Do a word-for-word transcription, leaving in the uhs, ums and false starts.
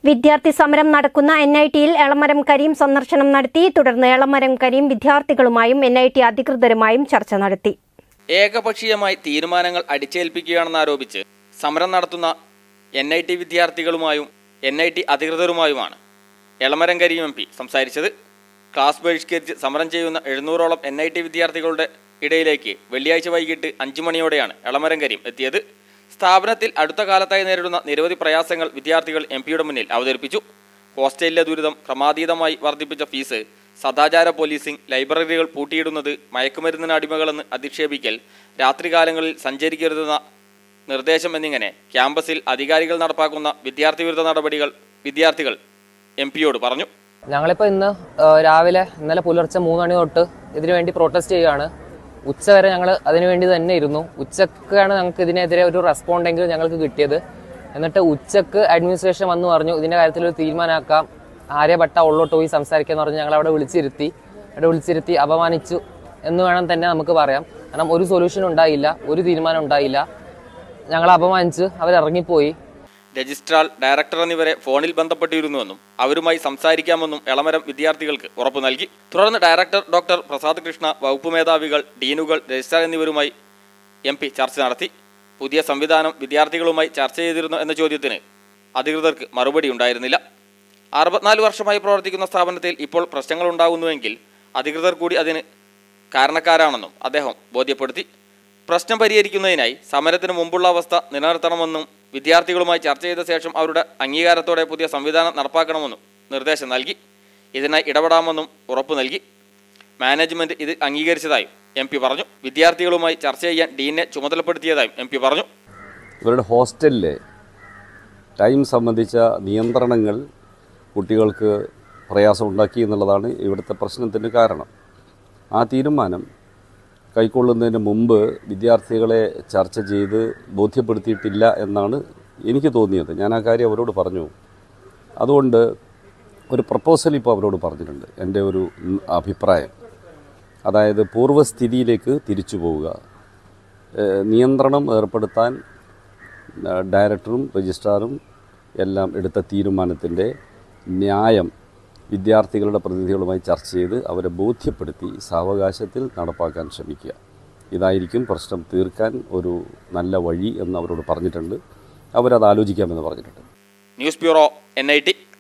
വിദ്യാർത്ഥി സമരം നടക്കുന്ന എൻ ഐ ടിയിൽ എളമരം കരീം സന്ദർശനം നടത്തി. തുടർന്ന് എളമരം കരീം വിദ്യാർത്ഥികളുമായും എൻ ഐ ടി അധികൃതരുമായും ചർച്ച നടത്തി. ഏകപക്ഷീയമായി തീരുമാനങ്ങൾ അടിച്ചേൽപ്പിക്കുകയാണെന്നാരോപിച്ച് സമരം നടത്തുന്ന എൻ ഐ ടി വിദ്യാർത്ഥികളുമായും എൻ ഐ ടി അധികൃതരുമായുമാണ് എളമരം കരീം എം പി സംസാരിച്ചത്. ക്ലാസ് ബഹിഷ്കരിച്ച് സമരം ചെയ്യുന്ന എഴുന്നൂറോളം എൻ ഐ ടി വിദ്യാർത്ഥികളുടെ ഇടയിലേക്ക് വെള്ളിയാഴ്ച വൈകിട്ട് അഞ്ചു മണിയോടെയാണ് എളമരം കരീം എത്തിയത്. സ്ഥാപനത്തിൽ അടുത്ത കാലത്തായി നേരിടുന്ന നിരവധി പ്രയാസങ്ങൾ വിദ്യാർത്ഥികൾ എം പിയുടെ മുന്നിൽ അവതരിപ്പിച്ചു. ഹോസ്റ്റലിലെ ദുരിതം, ക്രമാതീതമായി വർദ്ധിപ്പിച്ച ഫീസ്, സദാചാര പോലീസിംഗ്, ലൈബ്രറികൾ പൂട്ടിയിടുന്നത്, മയക്കുമരുന്നിന് അടിമകളെന്ന് അധിക്ഷേപിക്കൽ, രാത്രികാലങ്ങളിൽ സഞ്ചരിക്കരുതെന്ന നിർദ്ദേശം എന്നിങ്ങനെ ക്യാമ്പസിൽ അധികാരികൾ നടപ്പാക്കുന്ന വിദ്യാർത്ഥി വിരുദ്ധ നടപടികൾ വിദ്യാർത്ഥികൾ എം പിയോട് പറഞ്ഞു. ഞങ്ങളിപ്പോൾ ഇന്ന് രാവിലെ ഇന്നലെ പുലർച്ചെ മൂന്ന് മണി തൊട്ട് ഇതിനു വേണ്ടി പ്രൊട്ടസ്റ്റ് ചെയ്യുകയാണ്. ഉച്ച വരെ ഞങ്ങൾ അതിനുവേണ്ടി തന്നെ ഇരുന്നു. ഉച്ചക്കാണ് ഞങ്ങൾക്ക് ഇതിനെതിരെ ഒരു റെസ്പോണ്ടെങ്കിലും ഞങ്ങൾക്ക് കിട്ടിയത്. എന്നിട്ട് ഉച്ചക്ക് അഡ്മിനിസ്ട്രേഷൻ വന്ന് പറഞ്ഞു ഇതിൻ്റെ കാര്യത്തിൽ ഒരു തീരുമാനമാക്കാം, ആരെ പട്ട ഉള്ളോട്ട് പോയി സംസാരിക്കാന്ന് പറഞ്ഞ് ഞങ്ങൾ അവിടെ വിളിച്ചിരുത്തി അവിടെ വിളിച്ചിരുത്തി അപമാനിച്ചു എന്ന് വേണം തന്നെ നമുക്ക് പറയാം. കാരണം ഒരു സൊല്യൂഷൻ ഉണ്ടായില്ല, ഒരു തീരുമാനം ഉണ്ടായില്ല. ഞങ്ങൾ അപമാനിച്ച് അവരിറങ്ങിപ്പോയി. രജിസ്ട്രാർ, ഡയറക്ടർ എന്നിവരെ ഫോണിൽ ബന്ധപ്പെട്ടിരുന്നുവെന്നും അവരുമായി സംസാരിക്കാമെന്നും എളമരം വിദ്യാർത്ഥികൾക്ക് ഉറപ്പു നൽകി. തുടർന്ന് ഡയറക്ടർ ഡോക്ടർ പ്രസാദ് കൃഷ്ണ, വകുപ്പ് മേധാവികൾ, ഡീനുകൾ, രജിസ്ട്രാർ എന്നിവരുമായി എം പി ചർച്ച നടത്തി. പുതിയ സംവിധാനം വിദ്യാർത്ഥികളുമായി ചർച്ച ചെയ്തിരുന്നു എന്ന ചോദ്യത്തിന് അധികൃതർക്ക് മറുപടി ഉണ്ടായിരുന്നില്ല. അറുപത്തിനാല് വർഷമായി പ്രവർത്തിക്കുന്ന സ്ഥാപനത്തിൽ ഇപ്പോൾ പ്രശ്നങ്ങളുണ്ടാകുന്നുവെങ്കിൽ അധികൃതർ കൂടി അതിന് കാരണക്കാരാണെന്നും അദ്ദേഹം ബോധ്യപ്പെടുത്തി. പ്രശ്നം പരിഹരിക്കുന്നതിനായി സമരത്തിന് മുമ്പുള്ള അവസ്ഥ നിലനിർത്തണമെന്നും വിദ്യാർത്ഥികളുമായി ചർച്ച ചെയ്ത ശേഷം അവരുടെ അംഗീകാരത്തോടെ പുതിയ സംവിധാനം നടപ്പാക്കണമെന്നും നിർദ്ദേശം നൽകി. ഇതിനായി ഇടപെടാമെന്നും ഉറപ്പു നൽകി. മാനേജ്മെന്റ് ഇത് അംഗീകരിച്ചതായും എം പി പറഞ്ഞു. വിദ്യാർത്ഥികളുമായി ചർച്ച ചെയ്യാൻ ഡീനെ ചുമതലപ്പെടുത്തിയതായും എം പി പറഞ്ഞു. ഇവരുടെ ഹോസ്റ്റലിലെ ടൈം സംബന്ധിച്ച നിയന്ത്രണങ്ങൾ കുട്ടികൾക്ക് പ്രയാസമുണ്ടാക്കി എന്നുള്ളതാണ് ഇവിടുത്തെ പ്രശ്നത്തിന് കാരണം. ആ തീരുമാനം കൈക്കൊള്ളുന്നതിന് മുമ്പ് വിദ്യാർത്ഥികളെ ചർച്ച ചെയ്ത് ബോധ്യപ്പെടുത്തിയിട്ടില്ല എന്നാണ് എനിക്ക് തോന്നിയത്. ഞാൻ ആ കാര്യം അവരോട് പറഞ്ഞു. അതുകൊണ്ട് ഒരു പ്രപ്പോസൽ ഇപ്പോൾ അവരോട് പറഞ്ഞിട്ടുണ്ട്. എൻ്റെ ഒരു അഭിപ്രായം, അതായത് പൂർവ്വസ്ഥിതിയിലേക്ക് തിരിച്ചു പോവുക, നിയന്ത്രണം ഏർപ്പെടുത്താൻ ഡയറക്ടറും രജിസ്ട്രാറും എല്ലാം എടുത്ത തീരുമാനത്തിൻ്റെ ന്യായം വിദ്യാർത്ഥികളുടെ പ്രതിനിധികളുമായി ചർച്ച ചെയ്ത് അവരെ ബോധ്യപ്പെടുത്തി സാവകാശത്തിൽ നടപ്പാക്കാൻ ശ്രമിക്കുക. ഇതായിരിക്കും പ്രശ്നം തീർക്കാൻ ഒരു നല്ല വഴി എന്ന് അവരോട് പറഞ്ഞിട്ടുണ്ട്. അവരത് ആലോചിക്കാമെന്ന് പറഞ്ഞിട്ടുണ്ട്. News bureau, N I T.